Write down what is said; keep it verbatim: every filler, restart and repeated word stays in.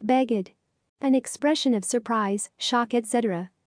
Begad. An expression of surprise, shock, et cetera.